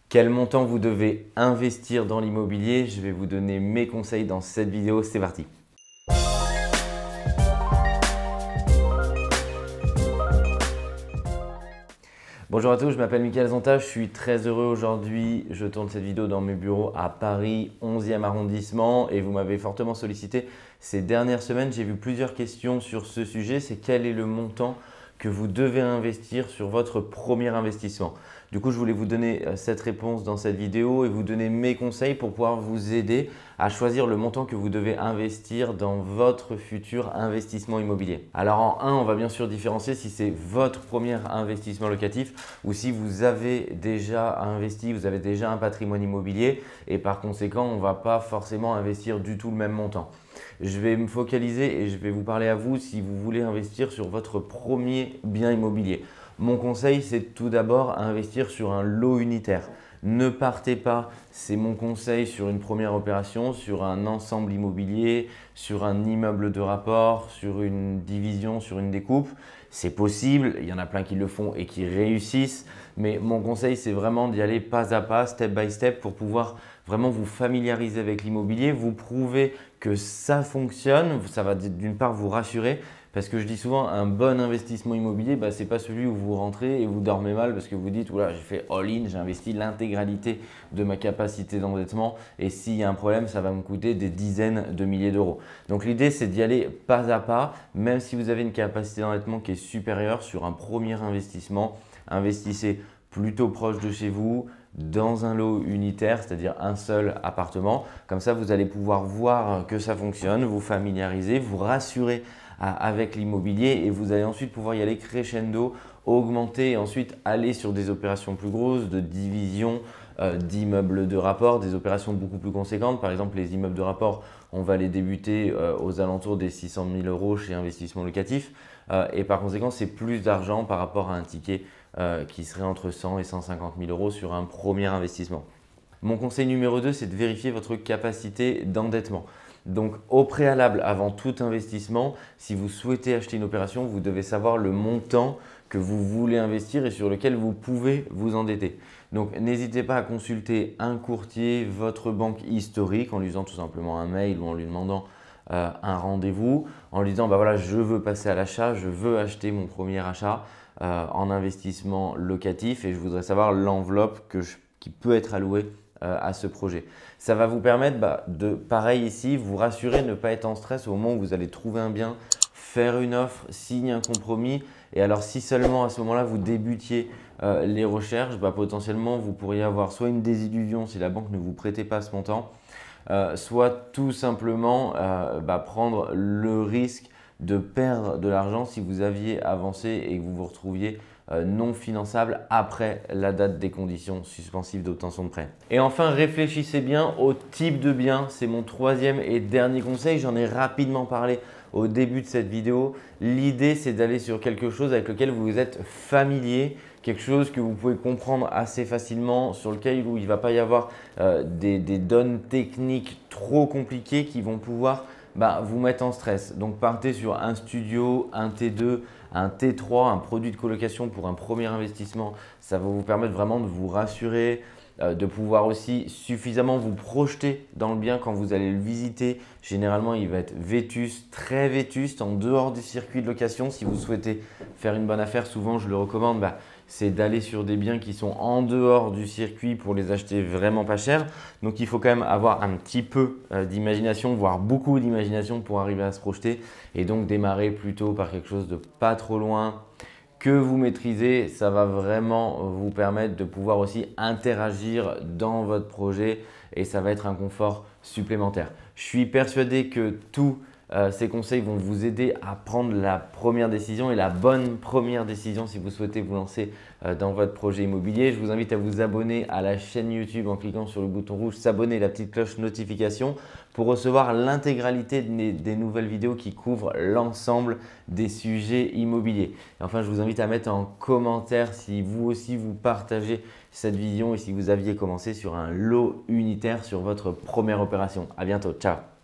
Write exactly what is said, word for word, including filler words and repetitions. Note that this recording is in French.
Quel montant vous devez investir dans l'immobilier? Je vais vous donner mes conseils dans cette vidéo, c'est parti. Bonjour à tous, je m'appelle Michael Zonta, je suis très heureux aujourd'hui. Je tourne cette vidéo dans mes bureaux à Paris, onzième arrondissement et vous m'avez fortement sollicité ces dernières semaines. J'ai vu plusieurs questions sur ce sujet, c'est quel est le montant que vous devez investir sur votre premier investissement. Du coup, je voulais vous donner cette réponse dans cette vidéo et vous donner mes conseils pour pouvoir vous aider à choisir le montant que vous devez investir dans votre futur investissement immobilier. Alors en un, on va bien sûr différencier si c'est votre premier investissement locatif ou si vous avez déjà investi, vous avez déjà un patrimoine immobilier et par conséquent, on ne va pas forcément investir du tout le même montant. Je vais me focaliser et je vais vous parler à vous si vous voulez investir sur votre premier bien immobilier. Mon conseil, c'est tout d'abord investir sur un lot unitaire. Ne partez pas, c'est mon conseil, sur une première opération, sur un ensemble immobilier, sur un immeuble de rapport, sur une division, sur une découpe. C'est possible, il y en a plein qui le font et qui réussissent, mais mon conseil, c'est vraiment d'y aller pas à pas, step by step, pour pouvoir vraiment vous familiariser avec l'immobilier, vous prouver que ça fonctionne, ça va d'une part vous rassurer. Parce que je dis souvent, un bon investissement immobilier, bah, ce n'est pas celui où vous rentrez et vous dormez mal parce que vous dites « Oula, j'ai fait all-in, j'ai investi l'intégralité de ma capacité d'endettement et s'il y a un problème, ça va me coûter des dizaines de milliers d'euros. » Donc l'idée, c'est d'y aller pas à pas, même si vous avez une capacité d'endettement qui est supérieure sur un premier investissement. Investissez plutôt proche de chez vous, dans un lot unitaire, c'est-à-dire un seul appartement. Comme ça, vous allez pouvoir voir que ça fonctionne, vous familiariser, vous rassurer avec l'immobilier et vous allez ensuite pouvoir y aller crescendo, augmenter et ensuite aller sur des opérations plus grosses de division euh, d'immeubles de rapport, des opérations beaucoup plus conséquentes. Par exemple, les immeubles de rapport, on va les débuter euh, aux alentours des six cent mille euros chez Investissement Locatif euh, et par conséquent, c'est plus d'argent par rapport à un ticket euh, qui serait entre cent et cent cinquante mille euros sur un premier investissement. Mon conseil numéro deux, c'est de vérifier votre capacité d'endettement. Donc au préalable, avant tout investissement, si vous souhaitez acheter une opération, vous devez savoir le montant que vous voulez investir et sur lequel vous pouvez vous endetter. Donc n'hésitez pas à consulter un courtier, votre banque historique en lui faisant tout simplement un mail ou en lui demandant euh, un rendez-vous, en lui disant bah voilà, je veux passer à l'achat, je veux acheter mon premier achat euh, en investissement locatif et je voudrais savoir l'enveloppe que je, qui peut être allouée à ce projet. Ça va vous permettre bah, de, pareil ici, vous rassurer, ne pas être en stress au moment où vous allez trouver un bien, faire une offre, signer un compromis. Et alors si seulement à ce moment-là vous débutiez euh, les recherches, bah, potentiellement vous pourriez avoir soit une désillusion si la banque ne vous prêtait pas ce montant, euh, soit tout simplement euh, bah, prendre le risque de perdre de l'argent si vous aviez avancé et que vous vous retrouviez euh, non finançable après la date des conditions suspensives d'obtention de prêt. Et enfin, réfléchissez bien au type de bien. C'est mon troisième et dernier conseil. J'en ai rapidement parlé au début de cette vidéo. L'idée, c'est d'aller sur quelque chose avec lequel vous êtes familier, quelque chose que vous pouvez comprendre assez facilement, sur lequel où il ne va pas y avoir euh, des, des données techniques trop compliquées qui vont pouvoir bah, vous mettre en stress. Donc partez sur un studio, un T deux, un T trois, un produit de colocation pour un premier investissement. Ça va vous permettre vraiment de vous rassurer, euh, de pouvoir aussi suffisamment vous projeter dans le bien quand vous allez le visiter. Généralement, il va être vétuste, très vétuste, en dehors du circuit de location. Si vous souhaitez faire une bonne affaire, souvent je le recommande, bah, c'est d'aller sur des biens qui sont en dehors du circuit pour les acheter vraiment pas cher. Donc, il faut quand même avoir un petit peu euh, d'imagination, voire beaucoup d'imagination pour arriver à se projeter et donc démarrer plutôt par quelque chose de pas trop loin que vous maîtrisez. Ça va vraiment vous permettre de pouvoir aussi interagir dans votre projet et ça va être un confort supplémentaire. Je suis persuadé que tout Euh, ces conseils vont vous aider à prendre la première décision et la bonne première décision si vous souhaitez vous lancer euh, dans votre projet immobilier. Je vous invite à vous abonner à la chaîne YouTube en cliquant sur le bouton rouge s'abonner et la petite cloche notification pour recevoir l'intégralité des, des nouvelles vidéos qui couvrent l'ensemble des sujets immobiliers. Et enfin, je vous invite à mettre en commentaire si vous aussi vous partagez cette vision et si vous aviez commencé sur un lot unitaire sur votre première opération. À bientôt, ciao!